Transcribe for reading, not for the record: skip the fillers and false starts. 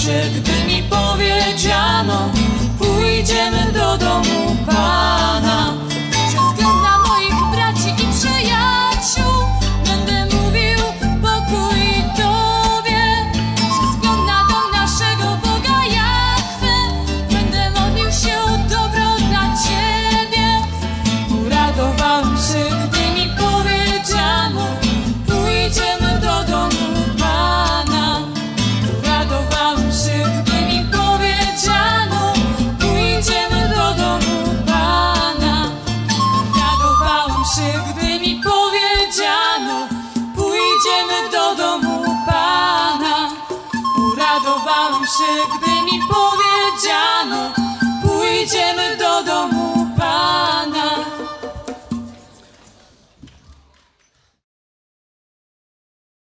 się, gdy mi powiedziano: pójdziemy do domu Pana. Przez wzgląd na moich braci i przyjaciół będę mówił pokój Tobie. Przez wzgląd na dom naszego Boga Jahwe będę modlił się o dobro dla Ciebie. Uradowałem się, gdy mi powiedziano: pójdziemy do domu Pana. Uradowałem się, gdy mi powiedziano: pójdziemy do domu Pana. Uradowałem się, gdy mi powiedziano: pójdziemy do domu Pana. Uradowałem się, gdy mi powiedziano: pójdziemy do